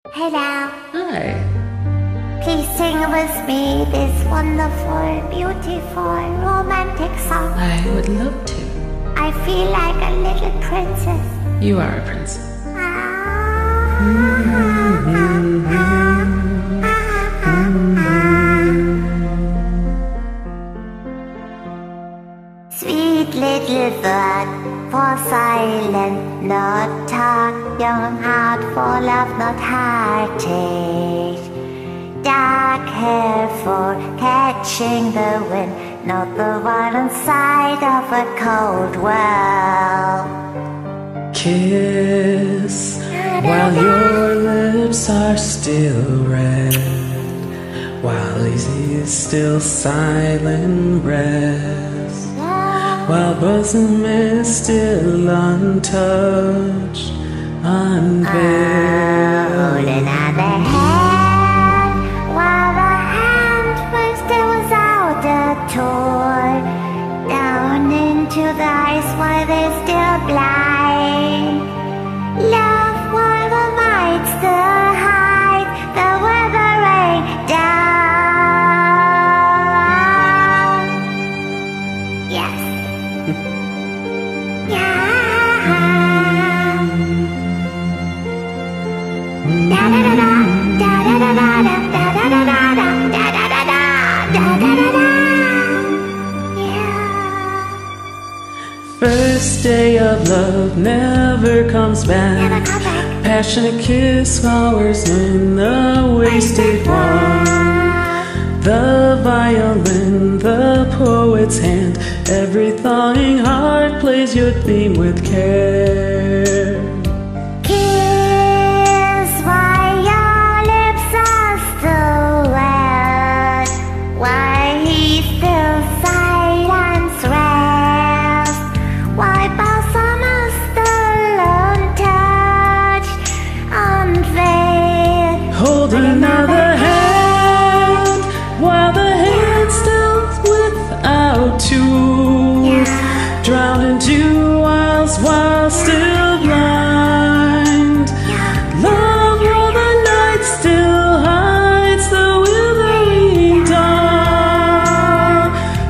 Hello. Hi. Please sing with me this wonderful, beautiful, romantic song. I would love to. I feel like a little princess. You are a princess. Sweet little bird, for silent, not talk, young heart full of not heartache. Dark hair for catching the wind, not the violent side of a cold world. Kiss while your lips are still red, while he is still silent rest, while bosom is still untouched, unveiled. Hold another hand, while the hand was still without the toy. Down into the eyes while they're still blind. Love while the light still hides the withering down. Yes. Yeah. Da da da da da da da da da da da da da da da da da da da da. First day of love never comes back. Passionate kiss, flowers in the wasted one. The violin, the poet's hand, every thawing heart plays your theme with care. Kiss while your lips are still wet, while he still silence rest, while bosom is still untouched, unveiled. Hold another hand, while the hand still without tools, drowned in two wiles while still blind. Love while the night still hides the withering dawn.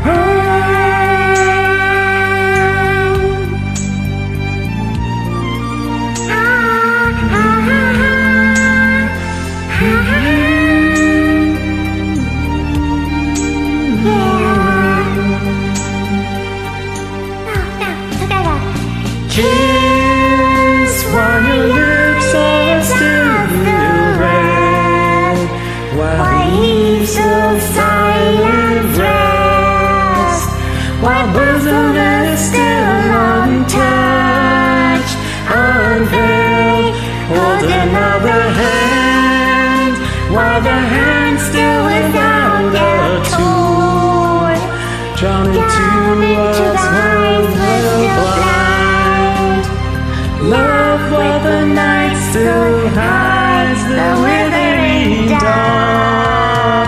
Kiss while your lips are still red, while he's still silent rest, while bosom is still untouched, unveiled. Hold another hand, while the hand still without a tool, drowned into us while we're blind. Love while the night still hides the withering dawn.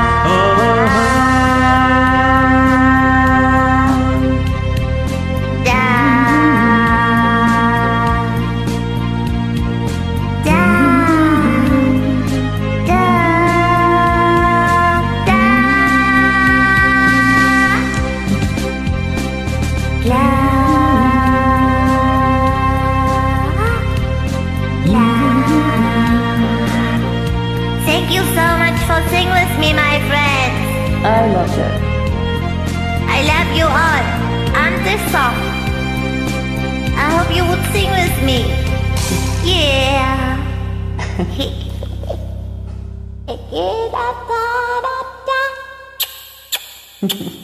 Thank you so much for singing with me, my friends. I loved it. I love you all. And this song, I hope you would sing with me. Yeah.